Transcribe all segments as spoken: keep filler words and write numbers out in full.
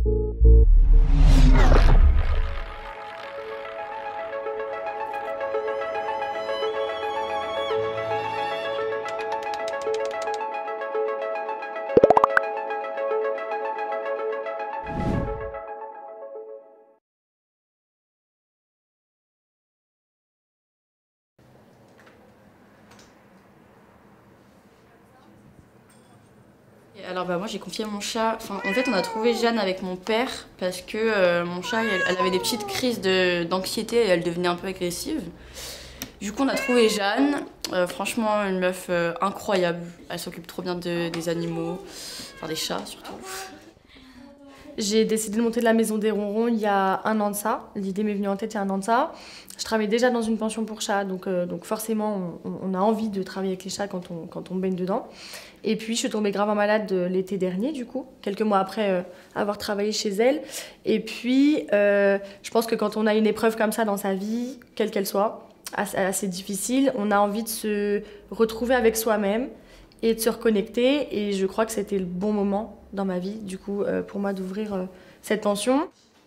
Alors bah moi j'ai confié mon chat, enfin en fait on a trouvé Jeanne avec mon père parce que euh, mon chat elle, elle avait des petites crises d'anxiété et elle devenait un peu agressive. Du coup on a trouvé Jeanne, euh, franchement une meuf euh, incroyable, elle s'occupe trop bien de, des animaux, enfin des chats surtout. J'ai décidé de monter de la maison des ronrons il y a un an de ça. L'idée m'est venue en tête il y a un an de ça. Je travaillais déjà dans une pension pour chats, donc, euh, donc forcément on, on a envie de travailler avec les chats quand on, quand on baigne dedans. Et puis je suis tombée grave malade l'été dernier du coup, quelques mois après euh, avoir travaillé chez elle. Et puis euh, je pense que quand on a une épreuve comme ça dans sa vie, quelle qu'elle soit, assez, assez difficile, on a envie de se retrouver avec soi-même et de se reconnecter. Et je crois que c'était le bon moment dans ma vie, du coup, euh, pour moi d'ouvrir euh, cette pension.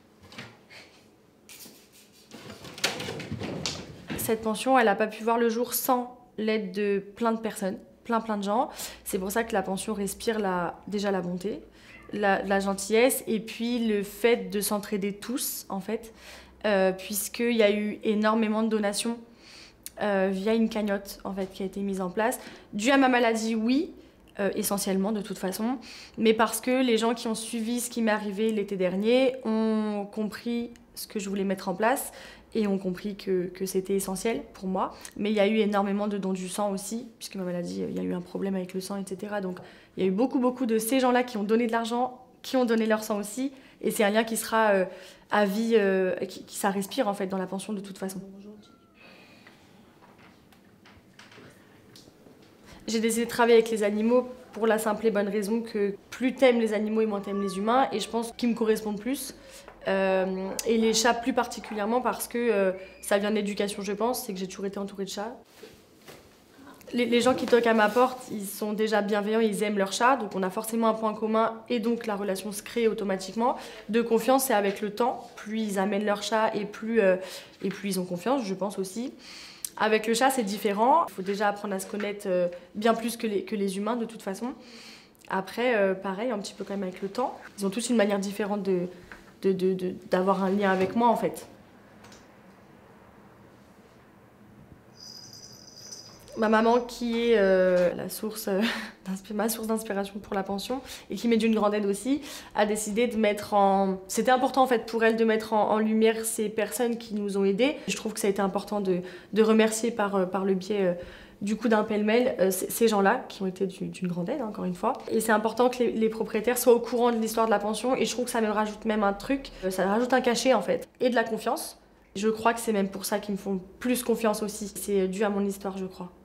Cette pension, elle n'a pas pu voir le jour sans l'aide de plein de personnes, plein plein de gens. C'est pour ça que la pension respire la, déjà la bonté, la, la gentillesse et puis le fait de s'entraider tous, en fait, euh, puisqu'il y a eu énormément de donations euh, via une cagnotte, en fait, qui a été mise en place. Dû à ma maladie, oui, Euh, essentiellement de toute façon, mais parce que les gens qui ont suivi ce qui m'est arrivé l'été dernier ont compris ce que je voulais mettre en place et ont compris que, que c'était essentiel pour moi. Mais il y a eu énormément de dons du sang aussi, puisque ma maladie, il y a eu un problème avec le sang, et cetera. Donc il y a eu beaucoup, beaucoup de ces gens-là qui ont donné de l'argent, qui ont donné leur sang aussi, et c'est un lien qui sera euh, à vie, euh, qui, qui ça respire en fait dans la pension de toute façon. J'ai décidé de travailler avec les animaux pour la simple et bonne raison que plus t'aimes les animaux et moins t'aimes les humains, et je pense qu'ils me correspondent plus. Euh, et les chats plus particulièrement parce que euh, ça vient de l'éducation, je pense, c'est que j'ai toujours été entourée de chats. Les, les gens qui toquent à ma porte, ils sont déjà bienveillants, ils aiment leur chat, donc on a forcément un point commun et donc la relation se crée automatiquement. De confiance, c'est avec le temps, plus ils amènent leur chat et plus, euh, et plus ils ont confiance, je pense aussi. Avec le chat, c'est différent. Il faut déjà apprendre à se connaître euh, bien plus que les, que les humains, de toute façon. Après, euh, pareil, un petit peu quand même avec le temps. Ils ont tous une manière différente de, de, de, de, d'avoir un lien avec moi, en fait. Ma maman, qui est euh, la source, euh, ma source d'inspiration pour la pension et qui m'est d'une grande aide aussi, a décidé de mettre en... C'était important en fait pour elle de mettre en, en lumière ces personnes qui nous ont aidés. Je trouve que ça a été important de, de remercier par, par le biais euh, du coup d'un pêle-mêle euh, ces gens-là qui ont été d'une grande aide, hein, encore une fois. Et c'est important que les, les propriétaires soient au courant de l'histoire de la pension et je trouve que ça me rajoute même un truc, euh, ça rajoute un cachet en fait et de la confiance. Je crois que c'est même pour ça qu'ils me font plus confiance aussi. C'est dû à mon histoire, je crois.